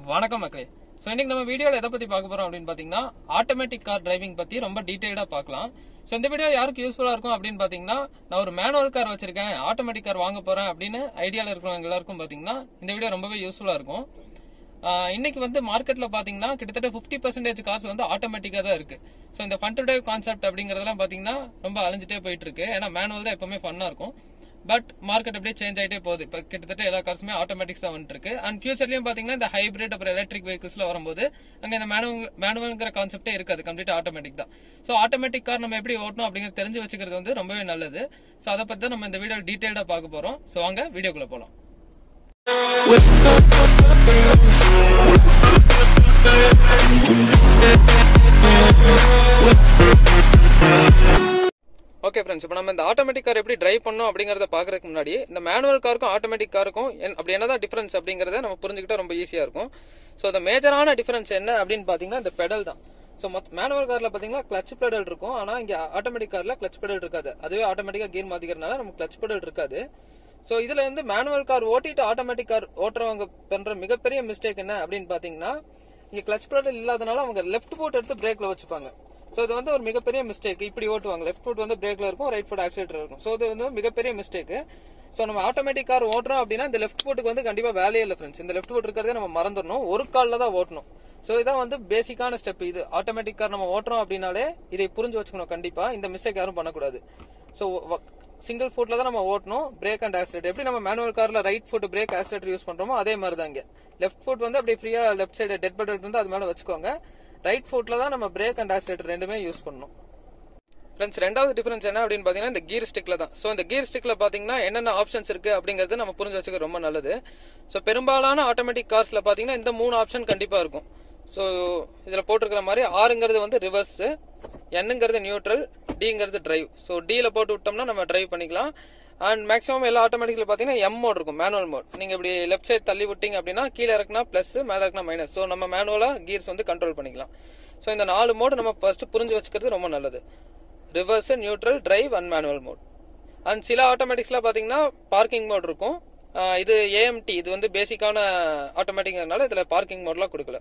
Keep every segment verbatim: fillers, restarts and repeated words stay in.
வணக்கம் மக்களே. சோ இன்னைக்கு நம்ம வீடியோல எதை பத்தி பார்க்க போறோம் அப்படின்னு பாத்தீங்கன்னா ஆட்டோமேட்டிக் கார் டிரைவிங் பத்தி ரொம்ப டீடைலா பார்க்கலாம். சோ இந்த வீடியோ யாருக்கு யூஸ்ஃபுல்லா இருக்கும் அப்படின்னு பாத்தீங்கன்னா, நான் ஒரு மேனுவல் கார் வச்சிருக்கேன், ஆட்டோமேட்டிக் கார் வாங்க போறேன் அப்படின்னு ஐடியால இருக்கிறவங்க எல்லாருக்கும் பாத்தீங்கன்னா இந்த வீடியோ ரொம்பவே யூஸ்ஃபுல்லா இருக்கும். இன்னைக்கு வந்து மார்க்கெட்ல பாத்தீங்கன்னா கிட்டத்தட்ட பிப்டி பர்சன்டேஜ் காசு வந்து ஆட்டோமேட்டிக்கா தான் இருக்கு. சோ இந்த ஃபன் டு டிரைவ் கான்செப்ட் அப்படிங்கறதெல்லாம் பாத்தீங்கன்னா ரொம்ப அழிஞ்சிட்டே போயிட்டு இருக்கு. ஏன்னா மேனுவல் தான் எப்பவுமே ஃபன்னா இருக்கும். பட் மார்க்கெட் அப்படியே சேஞ்ச் ஆயிட்டே போகுது. இப்போ கிட்டத்தட்ட எல்லா காசுமே ஆட்டோமேட்டிக்ஸ் தான் வந்துட்டு இருக்கு. அண்ட் ஃபியூச்சர்லயும் பாத்தீங்கன்னா இந்த ஹைபிரிட் அப்புறம் எலக்ட்ரிக் வெஹிக்கிள்ஸ்ல வரும்போது அங்க இந்த மேனுவல் மேனுவல்ங்கிற கான்செப்டே இருக்காது, கம்ப்ளீட் ஆட்டோமேட்டிக் தான். ஸோ ஆட்டோமேட்டிக் கார் நம்ம எப்படி ஓட்டணும் அப்படிங்கிறது தெரிஞ்சு வச்சுக்கிறது வந்து ரொம்பவே நல்லது. ஸோ அதை பத்தி நம்ம இந்த வீடியோ டீடைல்டா பார்க்க போறோம். ஸோ வாங்க வீடியோக்குள்ள போலாம். ஓகே ஃப்ரெண்ட்ஸ், இப்போ நம்ம இந்த ஆட்டோமேட்டிக் கார் எப்படி டிரைவ் பண்ணணும் அப்படிங்கறத பாக்குறதுக்கு முன்னாடி இந்த மேனுவல் காருக்கும் ஆட்டோமேட்டிக் காருக்கும் அப்படி என்னதான் டிஃபரன்ஸ் அப்படிங்கறத நம்ம புரிஞ்சுக்கிட்டா ரொம்ப ஈஸியா இருக்கும். ஸோ இந்த மேஜரான டிஃபரன்ஸ் என்ன அப்படின்னு பாத்தீங்கன்னா இந்த பெடல் தான். ஸோ மேனுவல் கார்ல பாத்தீங்கன்னா கிளச் பெடல் இருக்கும், ஆனா இங்க ஆட்டோமேட்டிக் கார்ல கிளச் பெடல் இருக்காது. அதுவே ஆட்டோமேட்டிக்கா கியர் மாத்திக்கிறதுனால நம்ம கிளச் பெடல் இருக்காது. ஸோ இதுல வந்து மேனுவல் கார் ஓட்டிட்டு ஆட்டோமேட்டிக் கார் ஓட்டுறவங்க பண்ற மிகப்பெரிய மிஸ்டேக் என்ன அப்படின்னு பாத்தீங்கன்னா, இங்க கிளச் பெடல் இல்லாதனால அவங்க லெஃப்ட் ஃபுட் எடுத்து பிரேக்ல வச்சுப்பாங்க. சோ இது வந்து ஒரு மிகப்பெரிய மிஸ்டேக். இப்படி ஓட்டுவாங்க, லெஃப்ட் ஃபுட் வந்து பிரேக்ல இருக்கும், ரைட் ஃபுட் ஆக்சிலேட்டர் இருக்கும். சோ இது வந்து மிகப்பெரிய மிஸ்டேக். சோ நம்ம ஆட்டோமேட்டிக் கார் ஓட்டுறோம் அப்படின்னா இந்த லெஃப்ட் ஃபுட்டுக்கு வந்து கண்டிப்பா வேலையே இல்லை ஃப்ரெண்ட்ஸ். இந்த லெஃப்ட் ஃபுட் இருக்கிறதே நம்ம மறந்துடணும், ஒரு கால்ல தான் ஓட்டணும். சோ இதான் வந்து பேசிக்கான ஸ்டெப். இது ஆட்டோமேட்டிக் கார் நம்ம ஓட்டுறோம் அப்படின்னாலே இதை புரிஞ்சு வச்சுக்கணும். கண்டிப்பா இந்த மிஸ்டேக் யாரும் பண்ணக்கூடாது. சோ சிங்கிள் ஃபுட்ல தான் நம்ம ஓட்டணும், பிரேக் அண்ட் ஆக்சிலேட்டர். எப்படி நம்ம மேனுவல் கார்ல right foot brake accelerator use பண்றோமோ அதே மாதிரி தான் இங்க லெஃப்ட் ஃபுட் வந்து அப்படியே ஃப்ரீயா லெஃப்ட் சைடு டெட் பெடல் இருந்து அது மேல வச்சுக்கோங்க. ரைட் ஃபுட்ல தான் நம்ம பிரேக் அண்ட் ஆக்சிலேட்டர் ரெண்டுமே யூஸ் பண்ணணும். ஃப்ரெண்ட்ஸ், ரெண்டாவது டிஃபரன்ஸ் என்ன அப்படின்னு பாத்தீங்கன்னா இந்த கீர் ஸ்டிக்ல தான். சோ இந்த கீர் ஸ்டிக்ல பாத்தீங்கன்னா என்னென்ன ஆப்ஷன்ஸ் இருக்கு அப்படிங்கறது நம்ம புரிஞ்சு வச்சுக்க ரொம்ப நல்லது. சோ பெரும்பாலான ஆட்டோமேட்டிக் கார்ஸ்ல பாத்தீங்கன்னா இந்த மூணு ஆப்ஷன் கண்டிப்பா இருக்கும். சோ இதுல போட்டிருக்கிற மாதிரி ஆறுங்கிறது வந்து ரிவர்ஸ், என்னங்கிறது நியூட்ரல், டிங்கிறது டிரைவ். சோ டில போட்டு விட்டோம்னா நம்ம டிரைவ் பண்ணிக்கலாம். அண்ட் மேக்ஸிமம் எல்லா ஆட்டோமேட்டிக்ல பாத்தீங்கன்னா எம் மோட் இருக்கும், மேனுவல் மோட். நீங்க இப்படி லெஃப்ட் சைட் தள்ளி விட்டீங்க அப்படின்னா கீழே இறக்குனா பிளஸ், மேல இறக்குனா மைனஸ். சோ நம்ம மேனுவலா கீர்ஸ் வந்து கண்ட்ரோல் பண்ணிக்கலாம். சோ இந்த நாலு மோட் நம்ம ஃபர்ஸ்ட் புரிஞ்சு வச்சுக்கிறது ரொம்ப நல்லது. Reverse, neutral, drive and manual mode. And சில ஆட்டோமேட்டிக்ஸ்ல பாத்தீங்கன்னா பார்க்கிங் மோட் இருக்கும். இது ஏஎம்டி, இது வந்து பேசிக்கான ஆட்டோமேட்டிக்னால இதுல பார்க்கிங் மோட்லாம் கொடுக்கல.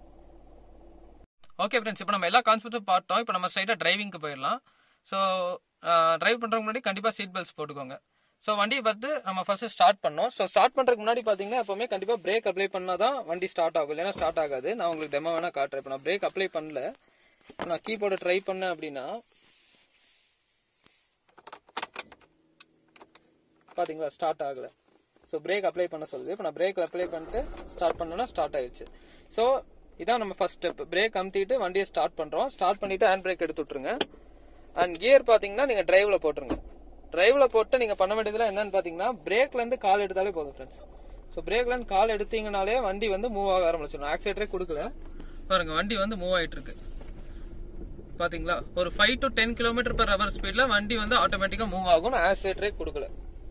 ஓகே ஃப்ரெண்ட்ஸ், இப்போ நம்ம எல்லா கான்செப்ட்டும் பார்த்தோம். இப்போ நம்ம ஸ்ட்ரைட்டா டிரைவிங்க்கு போயிடலாம். ஸோ டிரைவ் பண்றதுக்கு முன்னாடி கண்டிப்பா சீட் பெல்ட்ஸ் போட்டுக்கோங்க. ஸோ வண்டியை பார்த்து நம்ம ஃபர்ஸ்ட் ஸ்டார்ட் பண்ணோம். ஸோ ஸ்டார்ட் பண்றதுக்கு முன்னாடி பாத்தீங்கன்னா எப்பவுமே கண்டிப்பா பிரேக் அப்ளை பண்ணாதான் வண்டி ஸ்டார்ட் ஆகும், இல்லைன்னா ஸ்டார்ட் ஆகாது. நான் உங்களுக்கு டெமோ வேணா காட்டுறேன். இப்போ நான் பிரேக் அப்ளை பண்ணல, நான் கீபோர்டை ட்ரை பண்ணேன் அப்படின்னா பாத்தீங்களா ஸ்டார்ட் ஆகல. ஸோ பிரேக் அப்ளை பண்ண சொல்லுது. இப்போ நான் பிரேக் அப்ளை பண்ணிட்டு ஸ்டார்ட் பண்ணோம்னா ஸ்டார்ட் ஆயிடுச்சு. ஸோ இதான் நம்ம ஃபர்ஸ்ட் ஸ்டெப். பிரேக் அமுத்திட்டு வண்டியை ஸ்டார்ட் பண்றோம். ஸ்டார்ட் பண்ணிட்டு ஹேண்ட் பிரேக் எடுத்து விட்டுருங்க. அண்ட் கியர் பாத்தீங்கன்னா நீங்க டிரைவ்ல போட்டுருங்க. டிரைவ்ல போட்டு நீங்க பண்ண வேண்டியதுல என்னன்னு பாத்தீங்கன்னா பிரேக்ல இருந்து கால் எடுத்தாலே போதும் ஃப்ரெண்ட்ஸ். ஸோ பிரேக்ல இருந்து கால் எடுத்தீங்கனாலே வண்டி வந்து மூவ் ஆக ஆரம்பிச்சிடும். ஆக்சிலேட்டரே கொடுக்கல பாருங்க, வண்டி வந்து மூவ் ஆயிட்டு இருக்கு பாத்தீங்களா. ஒரு five to ten kilometre per hour ஸ்பீட்ல வண்டி வந்து ஆட்டோமேட்டிக்கா மூவ் ஆகும், ஆக்சிலேட்டரே கொடுக்கல.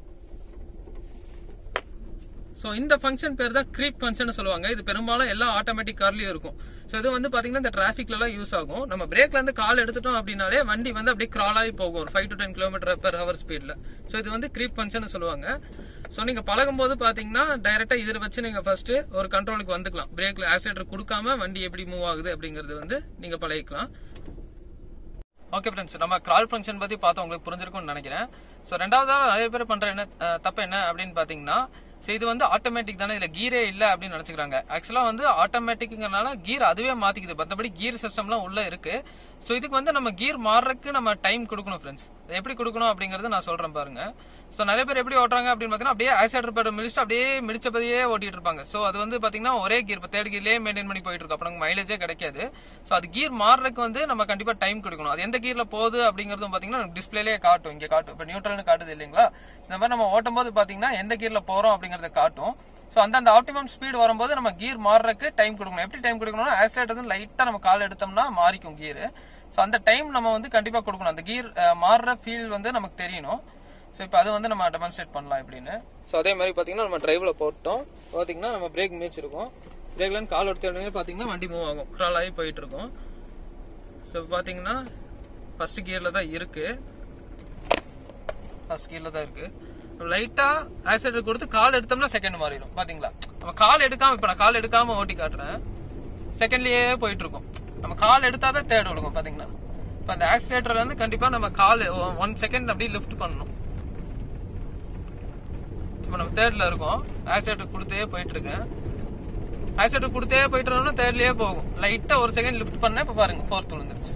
சோ இந்த ஃபங்க்ஷன் பேர் தான் creep ஃபங்க்ஷன் சொல்லுவாங்க. இது பெரும்பாலும் எல்லா ஆட்டோமேட்டிக் கார்லயும் இருக்கும். சோ இது வந்து பாத்தீங்கன்னா இந்த டிராபிக்ல எல்லாம் யூஸ் ஆகும். நம்ம பிரேக்ல இருந்து கால் எடுத்துட்டோம் அப்படின்னாலே வண்டி வந்து அப்படியே கிரால் ஆகி போகும் ஒரு five to ten kilometre per hour ஸ்பீட்ல. சோ இது வந்து creep ஃபங்க்ஷன் சொல்லுவாங்க. சோ நீங்க பழகும் போது பாத்தீங்கன்னா டைரக்டா இதுல வச்சு நீங்க ஃபர்ஸ்ட் ஒரு கண்ட்ரோலுக்கு வந்துக்கலாம். பிரேக்ல ஆக்சிலேட்டர் கொடுக்காம வண்டி எப்படி மூவ் ஆகுது அப்படிங்கறது வந்து நீங்க பழகிக்கலாம். ஓகே ஃப்ரெண்ட்ஸ், நம்ம கிரால் ஃபங்க்ஷன் பத்தி பார்த்தா உங்களுக்கு புரிஞ்சிருக்கும்னு நினைக்கிறேன். சோ ரெண்டாவதா நிறைய பேர் பண்ற என்ன தப்பு என்ன அப்படின்னு பாத்தீங்கன்னா, இது வந்து ஆட்டோமேட்டிக் தானே, இதுல கீரே இல்ல அப்படின்னு நினைச்சுக்கிறாங்க. ஆக்சுவலா வந்து ஆட்டோமேட்டிக்னால கீர் அதுவே மாத்திக்குது, மற்றபடி கீர் சிஸ்டம்லாம் உள்ள இருக்கு. சோ இதுக்கு வந்து நம்ம கீர் மாறறதுக்கு நம்ம டைம் கொடுக்கணும் ஃப்ரெண்ட்ஸ். எப்படி கொடுக்கணும் அப்படிங்கறது நான் சொல்றேன் பாருங்க. சோ நிறைய பேர் எப்படி ஓட்டுறாங்க அப்படின்னு பாத்தீங்கன்னா அப்படியே ஆக்சிலேட்டர் பேட் மிதிச்சுட்டு அப்படியே மிடிச்சபடியே ஓட்டிட்டு இருப்பாங்க. சோ அது வந்து பாத்தீங்கன்னா ஒரே கீர் இப்போ தேர்ட் கீர்லயே மெயின்டைன் பண்ணி போயிட்டு இருக்கும். அப்ப மைலேஜே கிடைக்காது. சோ அது கீர் மாறறதுக்கு வந்து நம்ம கண்டிப்பா டைம் கொடுக்கணும். அது எந்த கீர்ல போகுது அப்படிங்கறதும் பாத்தீங்கன்னா டிஸ்பிளேலயே காட்டும், இங்க காட்டும். இப்ப நியூட்ரல்னு காட்டுது இல்லைங்களா, இந்த மாதிரி நம்ம ஓட்டும் போது பாத்தீங்கன்னா எந்த கீர்ல போறோம் அப்படிங்கறத காட்டும். சோ அந்த ஆப்டிமம் ஸ்பீட் வரும்போது நம்ம கீர் மாறறதுக்கு டைம் கொடுக்கணும். எப்படி டைம் கொடுக்கணும்னா ஆக்சிலேட்டர் லைட்டா நம்ம கால் எடுத்தோம்னா மாறிக்கும் கீர். சோ அந்த டைம் நம்ம வந்து கண்டிப்பா கொடுக்கணும். அந்த கீர் மாறுற ஃபீல் வந்து நமக்கு தெரியணும். சோ இப்போ அது வந்து நம்ம டெமான்ஸ்ட்ரேட் பண்ணலாம் எப்படின்னு. சோ அதே மாதிரி பாத்தீங்கன்னா நம்ம டிரைவ்ல போட்டோம் பாத்தீங்கன்னா நம்ம பிரேக் மிதிச்சிருக்கோம். பிரேக்ல இருந்து கால் எடுத்து பாத்தீங்கன்னா வண்டி மூவ் ஆகும், கிரால் ஆகி போயிட்டு இருக்கும். சோ பாத்தீங்கன்னா ஃபர்ஸ்ட் கியர்ல தான் இருக்கு, ஃபர்ஸ்ட் கியர்ல தான் இருக்கு. லைட்டா ஆக்சிலேட்டர் கொடுத்து கால் எடுத்தோம்னா செகண்ட் மாறிடும் பாத்தீங்களா. நம்ம கால் எடுக்காம, இப்ப நான் கால் எடுக்காம ஓட்டி காட்டுறேன். செகண்ட்லயே போயிட்டு இருக்கும். நம்ம கால் எடுத்தாதான் தேர்ட் விழுகும் பாத்தீங்கன்னா. இப்ப அந்த ஆக்சிலேட்டர்ல இருந்து கண்டிப்பா நம்ம கால் ஒன் செகண்ட் அப்படியே லிஃப்ட் பண்ணணும். இப்ப நம்ம தேர்ட்ல இருக்கோம், ஆக்சிலேட்டர் கொடுத்தே போயிட்டு இருக்கேன். ஆக்சிலேட்டர் கொடுத்தே போயிட்டு இருக்கோம்னா தேர்ட்லயே போகும். லைட்டா ஒரு செகண்ட் லிஃப்ட் பண்ண இப்ப பாருங்க ஃபோர்த் விழுந்துருச்சு.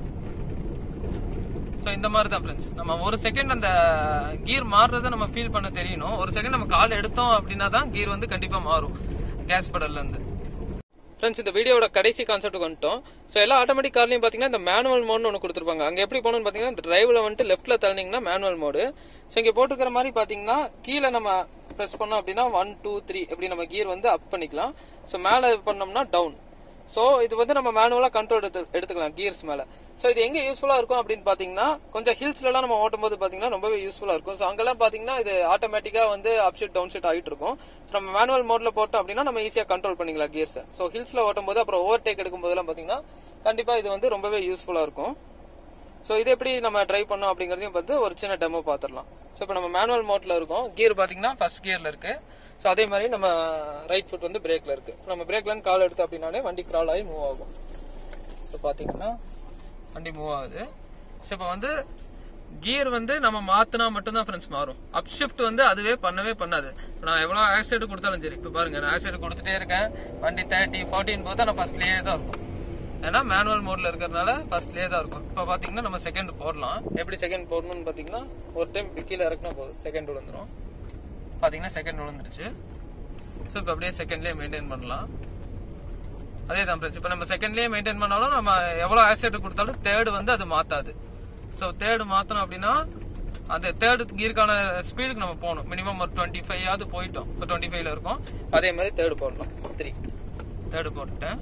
ஸோ இந்த மாதிரி தான் ஃப்ரெண்ட்ஸ், நம்ம ஒரு செகண்ட் அந்த கீர் மாறுறதை நம்ம ஃபீல் பண்ண தெரியணும். ஒரு செகண்ட் நம்ம கால் எடுத்தோம் அப்படின்னா தான் கீர் வந்து கண்டிப்பா மாறும் கேஸ் பெடல்ல இருந்து. ஃப்ரெண்ட்ஸ், இந்த வீடியோட கடைசி கான்செப்ட் வந்துட்டோம். ஸோ எல்லா ஆட்டோமேட்டிக் கார்லையும் பார்த்தீங்கன்னா இந்த மேனுவல் மோட்னு ஒன்று கொடுத்துருப்பாங்க. அங்கே எப்படி போகணும்னு பார்த்தீங்கன்னா இந்த டிரைவ்ல வந்துட்டு லெஃப்ட்ல தள்ளினீங்கன்னா மேனுவல் மோடு. ஸோ இங்கே போட்டுக்கிற மாதிரி பார்த்தீங்கன்னா கீழே நம்ம ப்ரெஸ் பண்ணோம் அப்படின்னா ஒன் டூ த்ரீ எப்படி நம்ம கீர் வந்து அப் பண்ணிக்கலாம். ஸோ மேலே பண்ணோம்னா டவுன். ஸோ இது வந்து நம்ம மேனுவலா கண்ட்ரோல் எடுத்து எடுத்துக்கலாம் கீர்ஸ் மேல. ஸோ இது எங்க யூஸ்ஃபுல்லா இருக்கும் அப்படின்னு பாத்தீங்கன்னா கொஞ்சம் ஹில்ஸ்ல எல்லாம் நம்ம ஓட்டும் போது பாத்தீங்கன்னா ரொம்பவே யூஸ்ஃபுல்லா இருக்கும். ஸோ அங்கெல்லாம் பாத்தீங்கன்னா இது ஆட்டோமேட்டிக்கா வந்து அப் ஷிட் டவுன் ஷிட் ஆகிட்டு இருக்கும். ஸோ நம்ம மேனுவல் மோட்ல போட்டோம் அப்படின்னா நம்ம ஈஸியா கண்ட்ரோல் பண்ணிக்கலாம் கீர்ஸ். ஸோ ஹில்ஸ்ல ஓட்டும் போது அப்புறம் ஓவர் டேக் எடுக்கும் போதெல்லாம் பாத்தீங்கன்னா கண்டிப்பா இது வந்து ரொம்பவே யூஸ்ஃபுல்லா இருக்கும். ஸோ இது எப்படி நம்ம டிரைவ் பண்ணோம் அப்படிங்கறதையும் பார்த்து ஒரு சின்ன டெமோ பாத்துடலாம். ஸோ இப்போ நம்ம மேனுவல் மோட்ல இருக்கோம். கியர் பாத்தீங்கன்னா ஃபர்ஸ்ட் கியர்ல இருக்கு. ஸோ அதே மாதிரி நம்ம ரைட் ஃபுட் வந்து பிரேக்ல இருக்கு. நம்ம பிரேக்ல இருந்து கால் எடுத்து அப்படின்னாலே வண்டி கிரால் ஆகி மூவ் ஆகும். ஸோ பாத்தீங்கன்னா வண்டி மூவ் ஆகுது. ஸோ இப்போ வந்து கியர் வந்து நம்ம மாத்தினா மட்டும்தான் ஃப்ரெண்ட்ஸ் மாறும். அப் ஷிஃப்ட் வந்து அதுவே பண்ணவே பண்ணாது. நான் எவ்வளவு ஆக்சிலேட்டர் கொடுத்தாலும் சரி, இப்போ பாருங்க நான் ஆக்சிலேட்டர் கொடுத்துட்டே இருக்கேன், வண்டி தேர்ட்டி ஃபார்ட்டின் போது நான் ஃபர்ஸ்ட்லயே தான் இருக்கும். ஏன்னா மேனுவல் மோட்ல இருக்கிறதுனால ஃபர்ஸ்ட்லயே தான் இருக்கும். இப்போ பாத்தீங்கன்னா நம்ம செகண்ட் போடலாம். எப்படி செகண்ட் போடணும்னு பாத்தீங்கன்னா ஒரு டைம் கீழே இறக்குனா போதும் செகண்ட் விழுந்துரும். பாத்தீங்கன்னா செகண்ட் விழுந்துருச்சு. ஸோ இப்போ அப்படியே செகண்ட்லயே மெயின்டைன் பண்ணலாம். அதே தான் ஃப்ரெண்ட்ஸ், இப்போ நம்ம செகண்ட்லயே மெயின்டைன் பண்ணாலும் நம்ம எவ்வளவு ஆக்சிலேட்டர் கொடுத்தாலும் தேர்டு வந்து அது மாத்தாது. ஸோ தேர்டு மாத்தணும் அப்படின்னா அந்த தேர்டு கீருக்கான ஸ்பீடுக்கு நம்ம போகணும். மினிமம் ஒரு டுவெண்ட்டி ஃபைவ் ஆவது போயிட்டோம். இப்போ டுவெண்ட்டி ஃபைவ்ல இருக்கும். அதே மாதிரி தேர்டு போடலாம். த்ரீ தேர்டு போட்டுட்டேன்.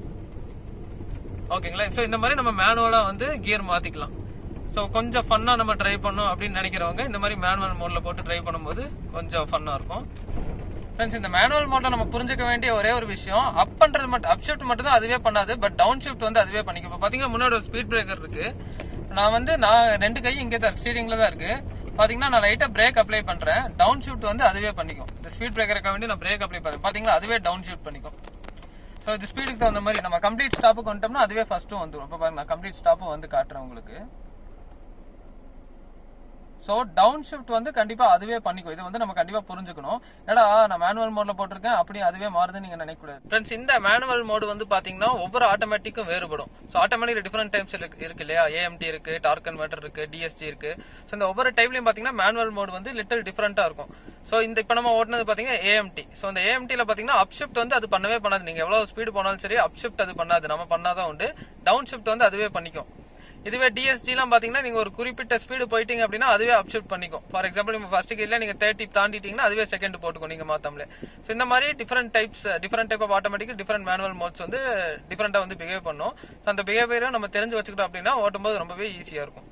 ஓகேங்களா? ஸோ இந்த மாதிரி நம்ம மேனுவலா வந்து கியர் மாத்திக்கலாம். ஸோ கொஞ்சம் ஃபன்னா நம்ம ட்ரைவ் பண்ணோம் அப்படின்னு நினைக்கிறவங்க இந்த மாதிரி மேனுவல் மோட்ல போட்டு ட்ரைவ் பண்ணும்போது கொஞ்சம் ஃபன்னா இருக்கும். ஃப்ரெண்ட்ஸ், இந்த மேனுவல் மோட்ல நம்ம புரிஞ்சுக்க வேண்டிய ஒரே ஒரு விஷயம், அப் பண்றது மட்டும் அப் ஷிஃப்ட் மட்டும் தான் அதுவே பண்ணாது, பட் டவுன் ஷிஃப்ட் வந்து அதுவே பண்ணிக்கும். இப்போ பாத்தீங்கன்னா முன்னாடி ஒரு ஸ்பீட் பிரேக்கர் இருக்கு. நான் வந்து நான் ரெண்டு கை இங்கே தான் ஸ்டீரிங்ல தான் இருக்கு. பாத்தீங்கன்னா நான் லைட்டா பிரேக் அப்ளை பண்றேன், டவுன் ஷிஃப்ட் வந்து அதுவே பண்ணிக்கும். இந்த ஸ்பீட் பிரேக்கருக்கு வேண்டி நான் பிரேக் அப்ளை பண்றேன், பாத்தீங்கன்னா அதுவே டவுன் ஷிஃப்ட் பண்ணிக்கும். ஸோ இது ஸ்பீடுக்கு தகுந்த மாதிரி நம்ம கம்ப்ளீட் ஸ்டாப்புக்கு வந்துட்டோம்னா அதுவே ஃபர்ஸ்ட்டும் வந்துடும். இப்போ பாருங்க நான் கம்ப்ளீட் ஸ்டாப்பும் வந்து காட்டுறேன் உங்களுக்கு. ஸோ டவுன் ஷிஃப்ட் வந்து கண்டிப்பா அதுவே பண்ணிக்கும். இது வந்து நம்ம கண்டிப்பா புரிஞ்சுக்கணும். ஏடா நான் மேனுவல் மோட்ல போட்டிருக்கேன் அப்படியே அதுவே மாறுதுன்னு நீங்க நினைக்க கூடாது. ஃப்ரெண்ட்ஸ், இந்த மேனுவல் மோடு வந்து பாத்தீங்கன்னா ஒவ்வொரு ஆட்டோமேட்டிக்கும் வேறுபடும். ஸோ ஆட்டோமேட்டிக் டிஃபரெண்ட் டைப்ஸ் இருக்கு இல்லையா? ஏஎம்டி இருக்கு, டார்க் கன்வெர்ட்டர் இருக்கு, டிஎஸ்ஜி இருக்கு. ஸோ இந்த ஒவ்வொரு டைப்லயும் பாத்தீங்கன்னா மேனுவல் மோடு வந்து லிட்டில் டிஃபரெண்டா இருக்கும். ஸோ இந்த இப்ப நம்ம ஓட்டுனது பாத்தீங்கன்னா ஏஎம்டி. ஸோ இந்த ஏஎம்டில பாத்தீங்கன்னா அப் ஷிஃப்ட் வந்து அது பண்ணவே பண்ணாது. நீங்க எவ்வளவு ஸ்பீடு போனாலும் சரி அப் ஷிஃப்ட் அது பண்ணாது, நம்ம பண்ணாதான் உண்டு. டவுன் ஷிஃப்ட் வந்து அதுவே பண்ணிக்கும். இதுவே டிஎஸ்ஜி எல்லாம் பாத்தீங்கன்னா நீங்க ஒரு குறிப்பிட்ட ஸ்பீடு போயிட்டீங்க அப்படின்னா அதுவே அப் ஷிஃப்ட் பண்ணிக்கும். ஃபார் எக்ஸாம்பிள் நீங்க ஃபர்ஸ்ட் கியர்ல நீங்க தேர்ட்டி தாண்டிட்டீங்கன்னா அதுவே செகண்ட் போட்டுக்கும் நீங்க மாத்தாமலே. ஸோ இந்த மாதிரி different types different type of automatic different manual modes வந்து டிஃபரெண்டா வந்து பிஹேவ் பண்ணும். ஸோ அந்த பிஹேவியரை நம்ம தெரிஞ்சு வச்சுக்கிட்டோம் அப்படின்னா ஓட்டும்போது ரொம்பவே ஈஸியா இருக்கும்.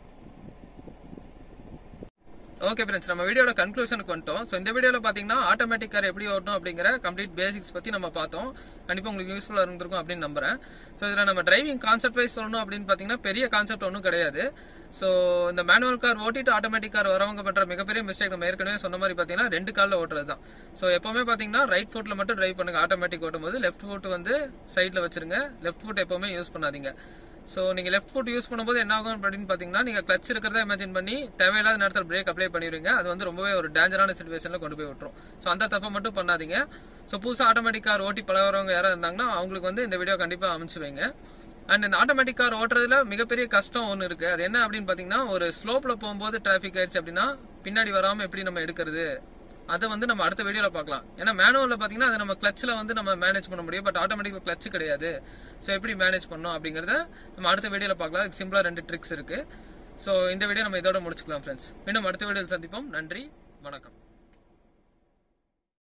ஓகே ஃப்ரெண்ட்ஸ், நம்ம வீடியோட கன்க்ளூஷனுக்கு வந்துட்டோம். ஸோ இந்த வீடியோல பாத்தீங்கன்னா ஆட்டோமேட்டிக் கார் எப்படி ஓட்டணும் அப்படிங்கிற கம்ப்ளீட் பேசிக்ஸ் பத்தி நம்ம பார்த்தோம். கண்டிப்பா உங்களுக்கு யூஸ்ஃபுல்லா இருந்திருக்கும் அப்படின்னு நம்புறேன். ஸோ இதுல நம்ம டிரைவிங் கான்செப்ட் வைஸ் சொல்லணும் அப்படின்னு பாத்தீங்கன்னா பெரிய கான்செப்ட் ஒன்றும் கிடையாது. ஸோ இந்த மேனுவல் கார் ஓட்டிட்டு ஆட்டோமேட்டிக் கார் வரவங்க பண்ற மிகப்பெரிய மிஸ்டேக் நம்ம ஏற்கனவே சொன்ன மாதிரி பாத்தீங்கன்னா ரெண்டு கால்ல ஓட்டுறது தான். ஸோ எப்பவுமே பாத்தீங்கன்னா ரைட் ஃபுட்ல மட்டும் டிரைவ் பண்ணுங்க. ஆட்டோமேட்டிக் ஓட்டும் போது லெஃப்ட் ஃபுட் வந்து சைட்ல வச்சிருங்க. லெஃப்ட் ஃபுட் எப்பவுமே யூஸ் பண்ணாதீங்க. ஸோ நீங்க லெஃப்ட் ஃபுட் யூஸ் பண்ணும்போது என்ன ஆகும் அப்படின்னு பாத்தீங்கன்னா நீங்க கிளச் இருக்கிறதா இமேஜின் பண்ணி தேவையில்லாத நேரத்தில் பிரேக் அப்ளை பண்ணிடுவீங்க. அது வந்து ரொம்பவே ஒரு டேஞ்சரான சிச்சுவேஷன்ல கொண்டு போய் விட்டுரும். ஸோ அந்த தப்பை மட்டும் பண்ணாதீங்க. ஸோ புதுசா ஆட்டோமேட்டிக் கார் ஓட்டி பழகிறவங்க யாராவது இருந்தாங்கன்னா அவங்களுக்கு வந்து இந்த வீடியோ கண்டிப்பா அமைச்சு வைங்க. அண்ட் இந்த ஆட்டோமேட்டிக் கார் ஓட்டுறதுல மிகப்பெரிய கஷ்டம் ஒன்று இருக்கு. அது என்ன அப்படின்னு பாத்தீங்கன்னா ஒரு ஸ்லோப்ல போகும்போது டிராபிக் ஆயிடுச்சு அப்படின்னா பின்னாடி வராம எப்படி நம்ம எடுக்கிறது, அதை வந்து நம்ம அடுத்த வீடியோல பார்க்கலாம். ஏன்னா மேனுவல்ல பாத்தீங்கன்னா அதை நம்ம கிளச்ல வந்து நம்ம மேனேஜ் பண்ண முடியும், பட் ஆட்டோமேட்டிக் கிளச் கிடையாது. ஸோ எப்படி மேனேஜ் பண்ணணும் அப்படிங்கறத நம்ம அடுத்த வீடியோல பார்க்கலாம். சிம்பிளா ரெண்டு ட்ரிக்ஸ் இருக்கு. ஸோ இந்த வீடியோ நம்ம இதோட முடிச்சுக்கலாம் ஃப்ரெண்ட்ஸ். மீண்டும் அடுத்த வீடியோவில் சந்திப்போம். நன்றி, வணக்கம்.